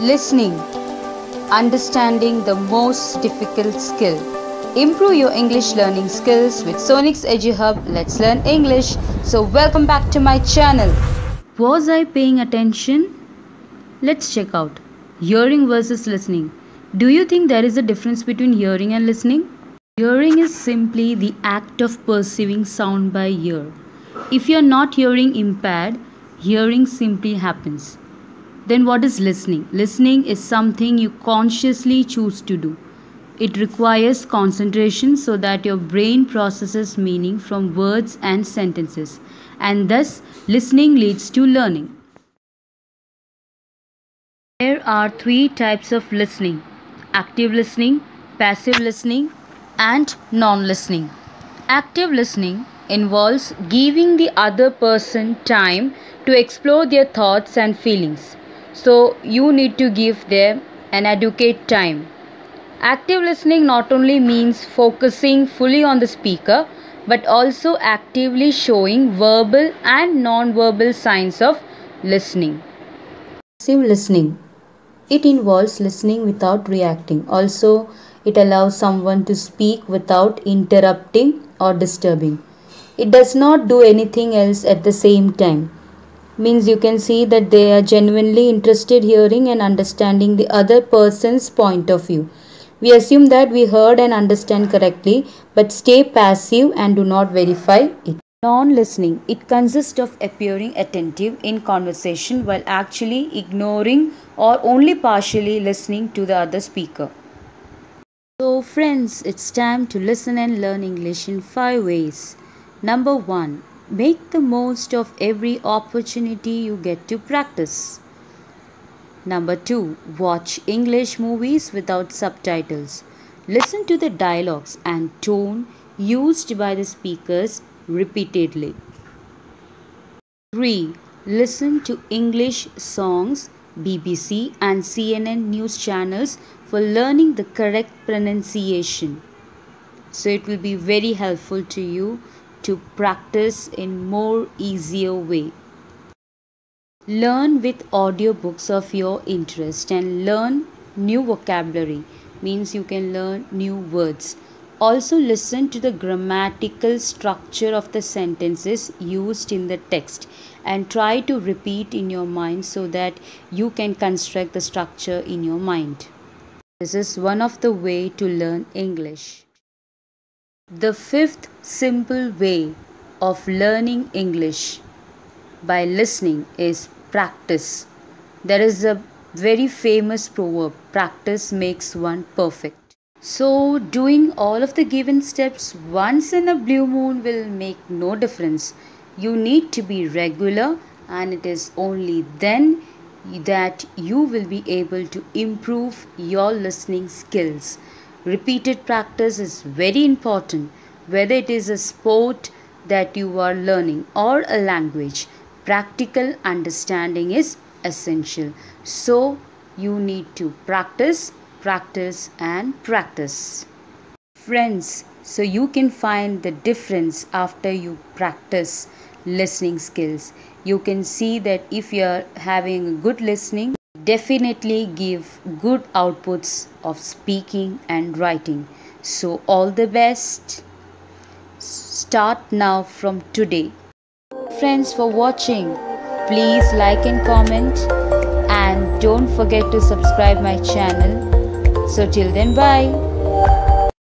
Listening, understanding the most difficult skill. Improve your English learning skills with Sonic's EduHub. Let's learn English. So welcome back to my channel. Was I paying attention? Let's check out hearing versus listening. Do you think there is a difference between hearing and listening? Hearing is simply the act of perceiving sound by ear. If you are not hearing impaired, hearing simply happens. Then what is listening? Listening is something you consciously choose to do. It requires concentration so that your brain processes meaning from words and sentences, and thus listening leads to learning. There are three types of listening: active listening, passive listening, and non-listening. Active listening involves giving the other person time to explore their thoughts and feelings. So you need to give them an adequate time. Active listening not only means focusing fully on the speaker, but also actively showing verbal and non-verbal signs of listening. Passive listening. It involves listening without reacting. Also, it allows someone to speak without interrupting or disturbing. It does not do anything else at the same time. Means you can see that they are genuinely interested hearing and understanding the other person's point of view. We assume that we heard and understand correctly, but stay passive and do not verify it. Non-listening. It consists of appearing attentive in conversation while actually ignoring or only partially listening to the other speaker. So friends, it's time to listen and learn English in 5 ways. Number 1. Make the most of every opportunity you get to practice. Number 2. Watch English movies without subtitles. Listen to the dialogues and tone used by the speakers repeatedly. 3. Listen to English songs, BBC and CNN news channels for learning the correct pronunciation. So it will be very helpful to you to practice in more easier way. Learn with audiobooks of your interest and learn new vocabulary, means you can learn new words. Also listen to the grammatical structure of the sentences used in the text and try to repeat in your mind so that you can construct the structure in your mind. This is one of the way to learn English. The fifth simple way of learning English by listening is practice. There is a very famous proverb, practice makes one perfect. So doing all of the given steps once in a blue moon will make no difference. You need to be regular, and it is only then that you will be able to improve your listening skills. Repeated practice is very important, whether it is a sport that you are learning or a language. Practical understanding is essential. So you need to practice, practice and practice. Friends, so you can find the difference after you practice listening skills. You can see that if you are having good listening, definitely give good outputs of speaking and writing. So all the best. Start now from today. Friends, for watching. Please like and comment, and don't forget to subscribe my channel. So till then, bye.